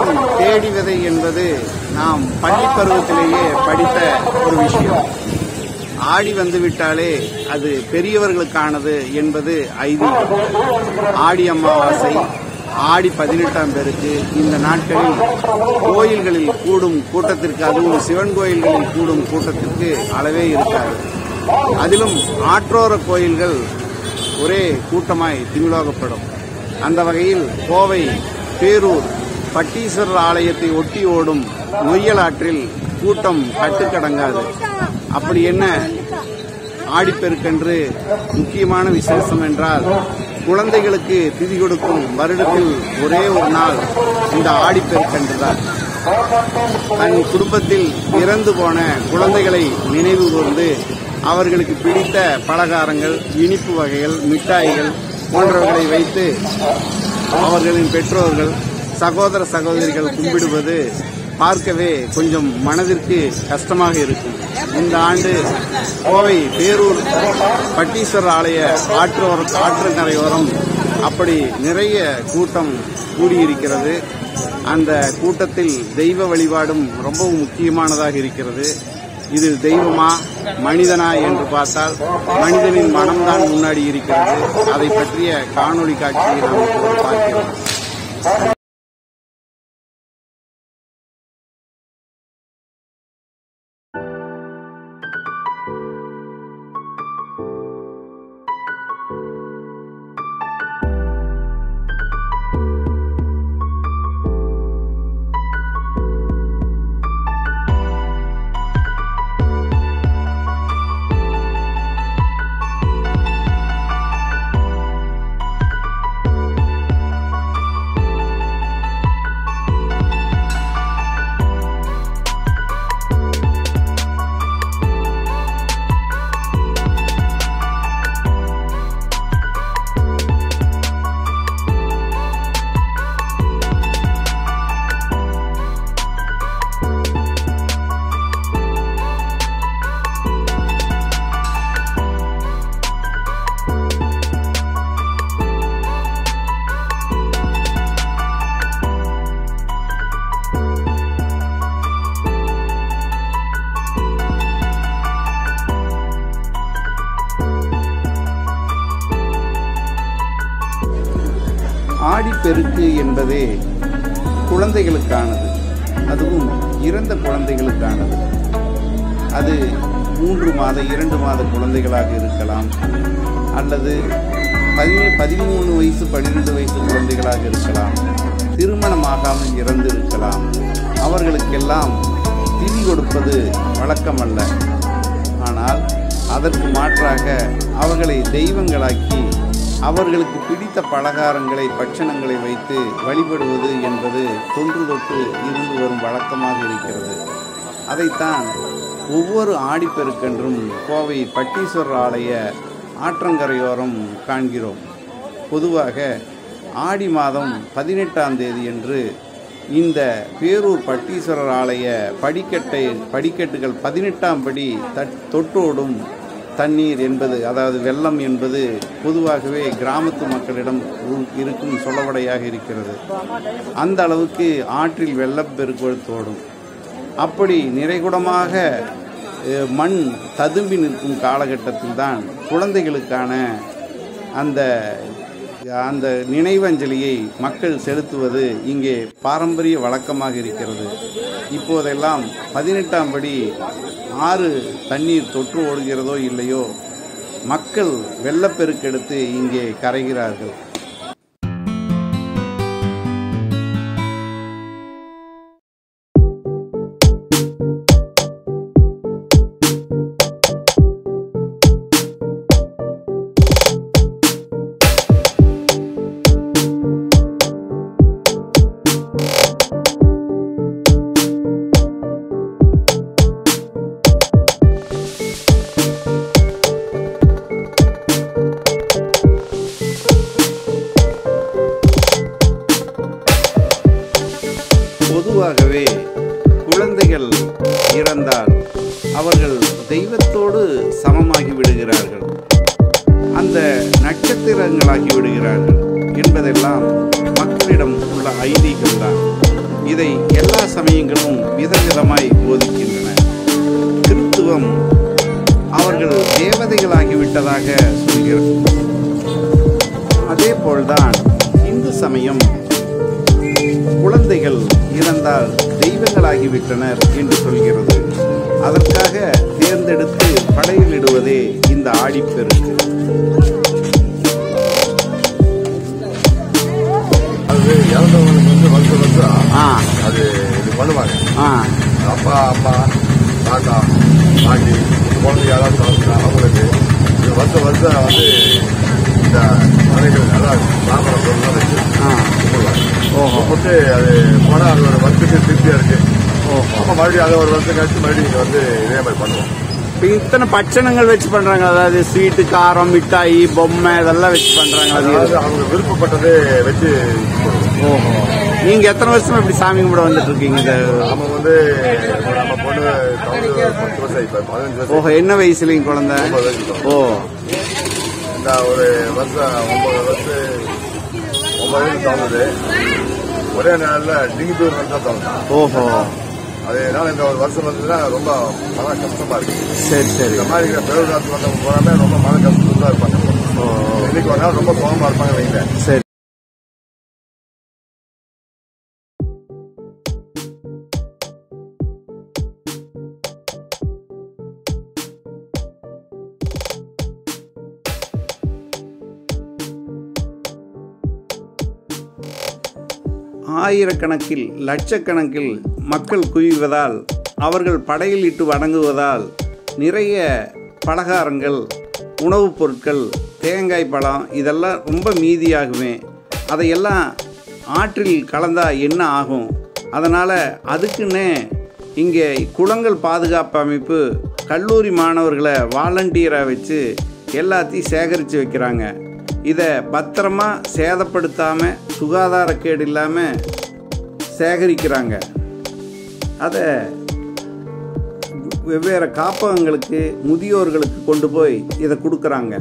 மரம் தேடி விதை என்பது நாம் பள்ளி பருவத்திலேயே படித்த ஒரு விஷயம். ஆடி வந்துவிட்டாலே அது பெரியவர்களுக்கானது என்பது ஐதீகம். ஆடி அமாவாசை, ஆடி 18ஆம் பெருக்கு இந்த நாட்களில் கோயில்களில் கூடும் கூட்டத்திற்கு, அதுவும் சிவன் கோயில்களில் கூடும் கூட்டத்திற்கு அளவே இருக்காது. அதிலும் ஆற்றோர கோயில்கள் ஒரே கூட்டமாய் திமிலோகப்படும். அந்த வகையில் கோவை பேரூர் பட்டீஸ்வரர் ஆலயத்தை ஒட்டி ஓடும் நொய்யல் ஆற்றில் கூட்டம் கட்டுக்கடங்காது. அப்படி என்ன ஆடிப்பெருக்கென்று முக்கியமான விசேஷம் என்றால், குழந்தைகளுக்கு திதி கொடுக்கும் வருடத்தில் ஒரே ஒரு நாள் இந்த ஆடிப்பெருக்கென்றுதான். தன் குடும்பத்தில் இறந்து போன குழந்தைகளை நினைவு கூர்ந்து அவர்களுக்கு பிடித்த பலகாரங்கள், இனிப்பு வகைகள், மிட்டாய்கள் போன்றவர்களை வைத்து அவர்களின் பெற்றோர்கள், சகோதர சகோதரிகள் கும்பிடுவது பார்க்கவே கொஞ்சம் மனதிற்கு கஷ்டமாக இருக்கும். இந்த ஆண்டு கோவை பேரூர் பட்டீஸ்வரர் ஆலய ஆற்றங்கரையோரம் அப்படி நிறைய கூட்டம் கூடியிருக்கிறது. அந்த கூட்டத்தில் தெய்வ வழிபாடும் ரொம்பவும் முக்கியமானதாக இருக்கிறது. இது தெய்வமா மனிதனா என்று பார்த்தால் மனிதனின் மனம்தான் முன்னாடி இருக்கிறது. அதை பற்றிய காணொளி காட்சியை நாம் பார்க்கிறோம். ஆடிப்பெருக்கு என்பதே குழந்தைகளுக்கானது, அதுவும் இறந்த குழந்தைகளுக்கானது. அது 3 மாத 2 மாத குழந்தைகளாக இருக்கலாம், அல்லது 13 வயசு 12 வயசு குழந்தைகளாக இருக்கலாம், திருமணமாகாமல் இறந்து இருக்கலாம். அவர்களுக்கெல்லாம் திதி கொடுப்பது வழக்கமல்ல. ஆனால் அதற்கு மாற்றாக அவர்களை தெய்வங்களாக்கி அவர்களுக்கு பிடித்த பலகாரங்களை, பட்சணங்களை வைத்து வழிபடுவது என்பது தொன்று தொட்டு இருந்து வரும் வழக்கமாக இருக்கிறது. அதைத்தான் ஒவ்வொரு ஆடிப்பெருக்கென்றும் கோவை பட்டீஸ்வரர் ஆலய ஆற்றங்கரையோரம் காண்கிறோம். பொதுவாக ஆடி மாதம் 18ஆம் தேதியன்று இந்த பேரூர் பட்டீஸ்வரர் ஆலய படிக்கட்டுகள் 18ஆம் படி தொட்டோடும் தண்ணீர் என்பது, அதாவது வெள்ளம் என்பது பொதுவாகவே கிராமத்து மக்களிடம் இருக்கும் சொல்லவடையாக இருக்கிறது. அந்த அளவுக்கு ஆற்றில் வெள்ளப்பெருக்கோடும். அப்படி நிறைகுடமாக மண் ததும்பி நிற்கும் காலகட்டத்தில் தான் குழந்தைகளுக்கான அந்த நினைவஞ்சலியை மக்கள் செலுத்துவது இங்கே பாரம்பரிய வழக்கமாக இருக்கிறது. இப்போதெல்லாம் 18ஆம் படி ஆறு தண்ணீர் தொற்று ஓடுகிறதோ இல்லையோ, மக்கள் வெள்ளப்பெருக்கெடுத்து இங்கே கரைகிறார்கள். பொதுவாகவே குழந்தைகள் இறந்தால் அவர்கள் தெய்வத்தோடு சமமாகி விடுகிறார்கள், அந்த நட்சத்திரங்களாகி விடுகிறார்கள் என்பதெல்லாம் மக்களிடம் உள்ள ஐதீகம்தான். இதை எல்லா சமயங்களும் விதவிதமாய் போதிக்கின்றன. கிறித்துவம் அவர்கள் தேவதைகளாகிவிட்டதாக சொல்கிறது. அதே போல்தான் இந்து சமயம் குழந்தைகள் இறந்தால் தெய்வங்களாகிவிட்டனர் என்று சொல்கிறது. அதற்காக தேர்ந்தெடுத்து படையிலிடுவதே இந்த ஆடிப்பெருக்கு. அது இது பண்ணுவாங்க. அப்பா அம்மா தாத்தா பாட்டி குழந்தை யாராவது அவங்களுக்கு வருஷம் வந்து இந்த மலைகள் நல்லா சாப்பிட்ற பொருள்லாம் வச்சு கும்பிடுவாங்க. அது போனால் அது ஒரு வருஷத்துக்கு திருப்தியாக இருக்கு. அப்போ மறுபடியும் அதை ஒரு வருஷம் கழிச்சு மறுபடியும் இங்கே வந்து இதே மாதிரி பண்ணுவோம். இப்போ இத்தனை பட்சணங்கள் வச்சு பண்றாங்க. அதாவது ஸ்வீட்டு, காரம், மிட்டாய், பொம்மை இதெல்லாம் வச்சு பண்றாங்க. அதாவது அவங்க விருப்பப்பட்டதே வச்சு ஓஹோ. நீங்க எத்தனை வருஷமா இப்படி சாமி கும்பிட வந்துட்டு இருக்கீங்க? நம்ம வந்து நம்ம பொண்ணு 10 வருஷம் இப்போ 15 வருஷம். ஓஹோ. என்ன வயசுலயும் குழந்தை? ஓ. இந்த ஒரு வருஷம் 9 வருஷம் தோணுது. ஒரே நாளில் டிங்கிட்டூர் வந்து தான் தோணும். ஓஹோ. அதனால இந்த ஒரு வருஷம் வந்துன்னா ரொம்ப மன கஷ்டமா இருக்கு. சரி சரி. இந்த மாதிரி பெரு ராசி வந்தவங்க போறாமே ரொம்ப மன கஷ்டத்துல தான் இருப்பாங்க. இன்னைக்கு ஒரு நாள் ரொம்ப கோபமா இருப்பாங்க வைங்க. சரி. ஆயிரக்கணக்கில் லட்சக்கணக்கில் மக்கள் குவிவதால், அவர்கள் படையிலிட்டு வணங்குவதால் நிறைய பலகாரங்கள், உணவுப் பொருட்கள், தேங்காய் பழம் இதெல்லாம் ரொம்ப மீதியாகுமே. அதையெல்லாம் ஆற்றில் கலந்தால் என்ன ஆகும்? அதனால் அதுக்குன்னே இங்கே குளங்கள் பாதுகாப்பு அமைப்பு கல்லூரி மாணவர்களை வாலண்டியராக வச்சு எல்லாத்தையும் சேகரித்து வைக்கிறாங்க. இதை பத்திரமா சேதப்படுத்தாமல், சுகாதாரக்கேடு இல்லாமல் சேகரிக்கிறாங்க. அதை வெவ்வேறு காப்பகங்களுக்கு, முதியோர்களுக்கு கொண்டு போய் இதை கொடுக்குறாங்க.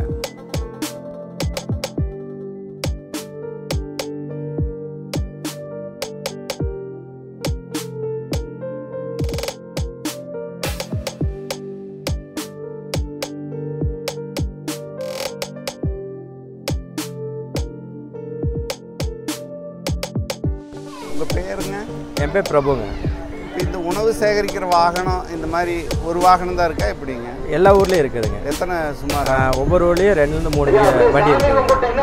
உங்கள் பேருங்க? என் பேர் பிரபுங்க. இப்போ இந்த உணவு சேகரிக்கிற வாகனம் இந்த மாதிரி ஒரு வாகனம் தான் இருக்கா எப்படிங்க? எல்லா ஊர்லேயும் இருக்குதுங்க. எத்தனை? சுமார் ஒவ்வொரு ஊர்லேயும் 2-3 வண்டி இருக்குதுங்க.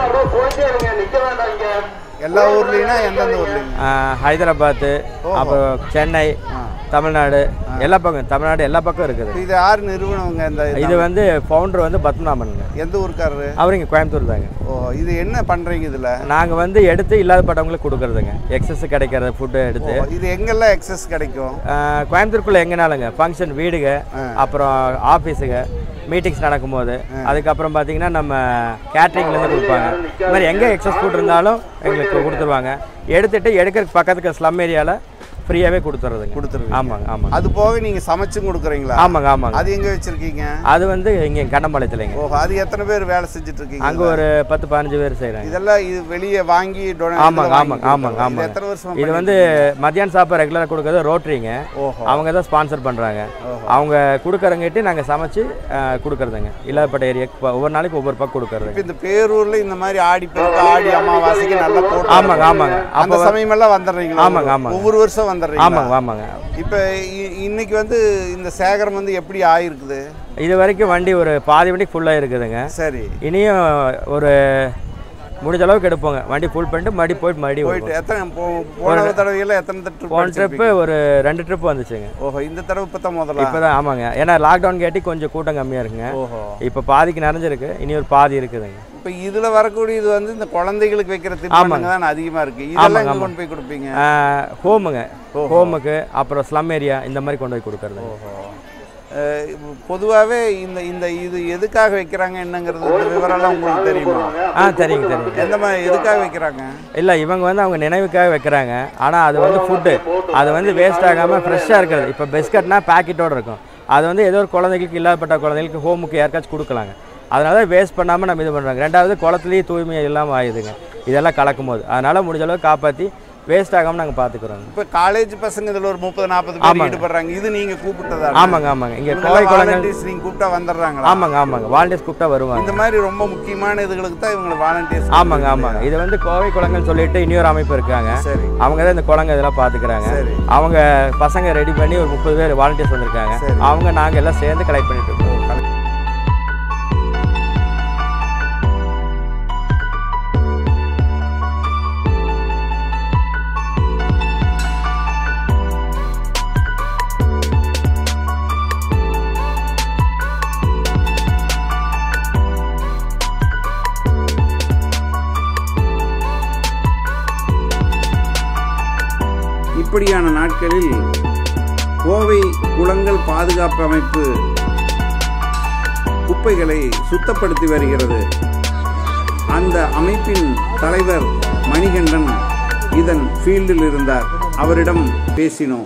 எல்லா ஊர்லேயும்னா எந்தெந்த ஊர்லேயும்? ஹைதராபாத்து, அப்புறம் சென்னை, தமிழ்நாடு, எல்லா பக்கம், தமிழ்நாடு எல்லா பக்கம் இருக்குது. இது யார் நிறுவனங்க? இந்த இது வந்து ஃபவுண்டர் வந்து பத்மநாபனுங்க. எந்த ஊருக்காரரு? அவர் இங்கே கோயம்புத்தூர் தாங்க. ஓ. இது என்ன பண்ணுறீங்க இதில்? நாங்கள் வந்து எடுத்து இல்லாதப்பட்டவங்களுக்கு கொடுக்குறதுங்க. எக்ஸஸ் கிடைக்கிறது ஃபுட்டு எடுத்து. இது எங்கெல்லாம் எக்ஸஸ் கிடைக்கும்? கோயம்புத்தூருக்குள்ளே எங்கேனாலுங்க, ஃபங்க்ஷன், வீடுங்க, அப்புறம் ஆஃபீஸுங்க, மீட்டிங்ஸ் நடக்கும்போது, அதுக்கப்புறம் பார்த்தீங்கன்னா நம்ம கேட்ரிங்லேருந்து கொடுப்பாங்க. இது மாதிரி எங்கே எக்ஸஸ் ஃபுட் இருந்தாலும் எங்களுக்கு கொடுத்துருவாங்க. எடுத்துகிட்டு எடுக்கிறதுக்கு பக்கத்துக்கு ஸ்லம் ஏரியாவில் ஃப்ரீயாகவே கொடுத்துருங்க. ஆமாங்க ஆமாங்க. அது போக நீங்கள் சமைச்சும் கொடுக்குறீங்களா? ஆமாங்க ஆமாங்க. அது எங்கே வச்சுருக்கீங்க? அது வந்து இங்கே கண்ணம்பாளையத்துலங்க. ஓஹோ. அது எத்தனை பேர் வேலை செஞ்சுட்டு இருக்கீங்க? அங்கே ஒரு 10-15 பேர் செய்கிறாங்க. இதெல்லாம் இது வெளியே வாங்கி? ஆமாங்க ஆமாங்க ஆமாங்க ஆமாங்க. எத்தனை வருஷம்? இது வந்து மத்தியானம் சாப்பாடு ரெகுலராக கொடுக்குறது ரோட்டரிங்க. ஓஹோ. அவங்க தான் ஸ்பான்சர் பண்ணுறாங்க. அவங்க கொடுக்குறங்கிட்டு நாங்கள் சமைச்சு கொடுக்குறதுங்க. இல்லாதப்பட்ட ஏரியாவுக்கு ஒவ்வொரு நாளைக்கு ஒவ்வொரு பக்கம் கொடுக்குறது. இந்த பேரூரில் இந்த மாதிரி ஆடிப்பெருக்கு, ஆடி அமாவாசைக்கு நல்லா போட்டு. ஆமாங்க ஆமாங்க. அந்த சமயமெல்லாம் வந்துடுறீங்களா? ஆமாங்க ஆமாங்க. ஒவ்வொரு வருஷம் வந்துடுறீங்க? ஆமாங்க ஆமாங்க. இப்போ இன்னைக்கு வந்து இந்த சேகரம் வந்து எப்படி ஆயிருக்குது? இது வரைக்கும் வண்டி ஒரு பாதி வண்டி ஃபுல்லாக இருக்குதுங்க. சரி. இனியும் ஒரு முடிஞ்ச அளவுக்கு எடுப்போங்க. வண்டி ஃபுல் பண்ணிட்டு மறுபடியும் போயிட்டு எத்தனை போன தடவையில் எத்தனை ட்ரிப்? போன ட்ரிப்பு ஒரு 2 ட்ரிப் வந்துச்சுங்க. ஓஹோ. இந்த தடவை இப்போ தான் முதல்ல? இப்போ தான். ஆமாங்க. ஏன்னா லாக்டவுன் கேட்டி கொஞ்சம் கூட்டம் கம்மியாக இருக்குங்க. ஓஹோ. இப்போ பாதிக்கு நிறைஞ்சிருக்கு, இனி ஒரு பாதி இருக்குதுங்க. இப்போ இதில் வரக்கூடியது வந்து இந்த குழந்தைகளுக்கு வைக்கிற திட்டங்க தான் அதிகமாக இருக்குது. இதெல்லாம் எங்கே கொண்டு போய் கொடுப்பீங்க? ஹோமுங்க. ஹோமுக்கு, அப்புறம் ஸ்லம் ஏரியா இந்த மாதிரி கொண்டு போய் கொடுக்குறது. ஓஹோ. பொதுவாகவே இந்த இது எதுக்காக வைக்கிறாங்க என்னங்கிறது விவரம்லாம் உங்களுக்கு தெரியுமா? தெரியுங்க தெரியும். எந்த மாதிரி எதுக்காக வைக்கிறாங்க? இல்லை, இவங்க வந்து அவங்க நினைவுக்காக வைக்கிறாங்க. ஆனால் அது வந்து ஃபுட்டு, அது வந்து வேஸ்ட் ஆகாமல் ஃப்ரெஷ்ஷாக இருக்கிறது. இப்போ பிஸ்கட்னா பேக்கெட்டோடு இருக்கும். அது வந்து ஏதோ ஒரு குழந்தைகளுக்கு, இல்லாதப்பட்ட குழந்தைகளுக்கு ஹோமுக்கு யாருக்காச்சும் கொடுக்கலாங்க. அதனால வேஸ்ட் பண்ணாமல் நம்ம இது பண்ணுறாங்க. ரெண்டாவது குளத்துலேயே தூய்மை இல்லாமல் ஆயிடுதுங்க இதெல்லாம் கலக்கும் போது. அதனால் முடிஞ்ச அளவுக்கு காப்பாற்றி வேஸ்ட் ஆகாமல் நாங்கள் பார்த்துக்குறோங்க. இப்போ காலேஜ் பசங்க இதில் ஒரு 30-40 பேர் ஈடுபடுறாங்க. இது நீங்கள் கூப்பிட்டதா? ஆமாங்க. இங்கே கோவை குளங்கள் நீங்கள் கூப்பிட்டா வந்துடுறாங்க. ஆமாங்க. வாலண்டியர்ஸ் கூப்பிட்டா வருவாங்க. இந்த மாதிரி ரொம்ப முக்கியமான இதுகளுக்கு தான் இவங்க வாலண்டியர்ஸ். ஆமாங்க. இது வந்து கோவை குளங்கள் சொல்லிட்டு இன்னொரு அமைப்பு இருக்காங்க. சரி. அவங்க தான் இந்த குளங்கள் இதெல்லாம் பார்த்துக்கிறாங்க. அவங்க பசங்க ரெடி பண்ணி ஒரு 30 பேர் வாலண்டியர்ஸ் வந்திருக்காங்க. அவங்க நாங்கள் எல்லாம் சேர்ந்து கலெக்ட் பண்ணிட்டு இருக்கோம். இப்படியான நாட்களில் கோவை குளங்கள் பாதுகாப்பு அமைப்பு குப்பைகளை சுத்தப்படுத்தி வருகிறது. அந்த அமைப்பின் தலைவர் மணிகண்டன் இதன் ஃபீல்டில் இருந்தார். அவரிடம் பேசினோம்.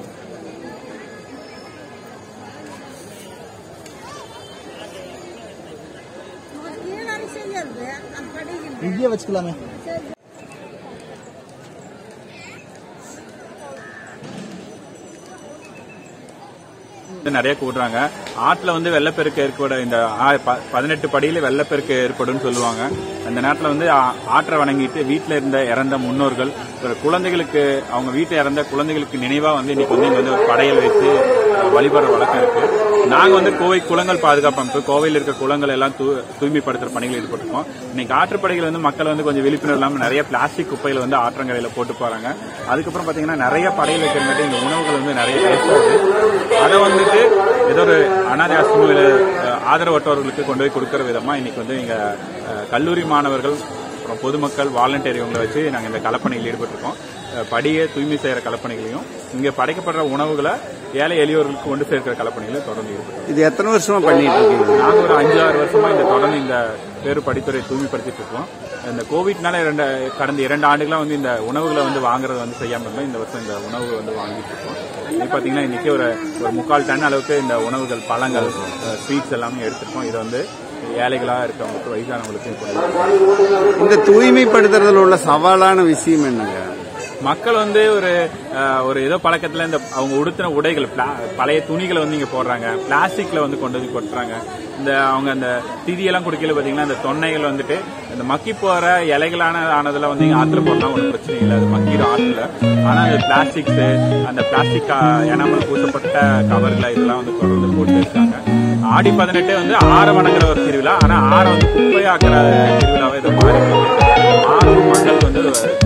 இங்கே வச்சுக்கலாமே. நிறைய கூடுறாங்க. ஆற்றுல வந்து வெள்ளப்பெருக்கு ஏற்படும். இந்த 18 படியில வெள்ளப்பெருக்கு ஏற்படும் சொல்லுவாங்க. அந்த நேரத்தில் வந்து ஆற்றை வணங்கிட்டு வீட்டில் இருந்த இறந்த முன்னோர்கள், குழந்தைகளுக்கு அவங்க வீட்டில் இறந்த குழந்தைகளுக்கு நினைவா வந்து இன்னைக்கு வந்து இங்க வந்து ஒரு படையல் வைத்து வழிபடுற வழக்கம் இருக்கு. நாங்க வந்து கோவை குளங்கள் பாதுகாப்பு அமைப்பு கோவையில் இருக்க குளங்கள் எல்லாம் தூய்மைப்படுத்துற பணிகள் ஈடுபட்டிருக்கோம். இன்னைக்கு ஆற்றுப்படைகள் வந்து மக்கள் வந்து கொஞ்சம் விழிப்புணர்வு இல்லாமல் நிறைய பிளாஸ்டிக் குப்பைகளை வந்து ஆற்றங்கரையில போட்டு போறாங்க. அதுக்கப்புறம் பாத்தீங்கன்னா நிறைய படையல் வைக்கிறங்காட்டி இந்த உணவுகள் வந்து நிறைய வேஸ்ட் ஆகுது. அதை வந்துட்டு ஏதோ ஒரு அனாதை ஆசிரம ஆதரவற்றவர்களுக்கு கொண்டு போய் கொடுக்கற விதமா இன்னைக்கு வந்து இங்க கல்லூரி மாணவர்கள், அப்புறம் பொதுமக்கள், வாலண்டியர் இவங்களை வச்சு நாங்கள் இந்த கலப்பணியில் ஈடுபட்டிருக்கோம். படியை தூய்மை செய்யற கலப்பணிகளையும் இங்க படைக்கப்படுற உணவுகளை ஏழை எளியோர்களுக்கு கொண்டு சேர்க்கிற கலப்பணிகளையும் தொடர்ந்து ஈடுபட்டோம். இது எத்தனை வருஷமா பண்ணிட்டு இருக்கீங்க? நாங்கள் ஒரு 5-6 வருஷமா இந்த தொடர்ந்து இந்த பேரு படித்துறை தூய்மைப்படுத்திட்டு இருக்கோம். இந்த கோவிட்னால கடந்த 2 ஆண்டுகளா வந்து இந்த உணவுகளை வந்து வாங்குறது வந்து செய்யாம இருந்தோம். இந்த வருஷம் இந்த உணவு வந்து வாங்கிட்டு இருக்கோம். இது பாத்தீங்கன்னா இன்னைக்கு ஒரு 3/4 டன் அளவுக்கு இந்த உணவுகள், பழங்கள், ஸ்வீட்ஸ் எல்லாமே எடுத்திருக்கோம். இது வந்து ஏழைகளா இருக்கவங்களுக்கு, வயசானவங்களுக்கு. இந்த தூய்மைப்படுத்துறதுல உள்ள சவாலான விஷயம் என்னங்க? மக்கள் வந்து ஒரு ஏதோ பழக்கத்துல இந்த அவங்க உடுத்தின உடைகள், பழைய துணிகளை வந்து இங்க போடுறாங்க. பிளாஸ்டிக்ல வந்து கொண்டு வந்து கொட்டுறாங்க. இந்த அவங்க அந்த திதியெல்லாம் குடிக்கல பாத்தீங்கன்னா இந்த தொன்னைகள் வந்துட்டு இந்த மக்கி போற இலைகளானதுல வந்து ஆத்துல போடலாம், ஒன்றும் பிரச்சனை இல்லை, அது மக்கிடும் ஆத்துல. ஆனா அந்த பிளாஸ்டிக்ஸ், அந்த பிளாஸ்டிக் எனாமல் பூசப்பட்ட கவர்ல இதெல்லாம் வந்து தொடர்ந்து போட்டு இருக்காங்க. ஆடி 18 வந்து ஆற வணங்குற ஒரு திருவிழா. ஆனா ஆற வந்து குப்பையாக்குற திருவிழாவை இதை மாறி மக்கள் வந்து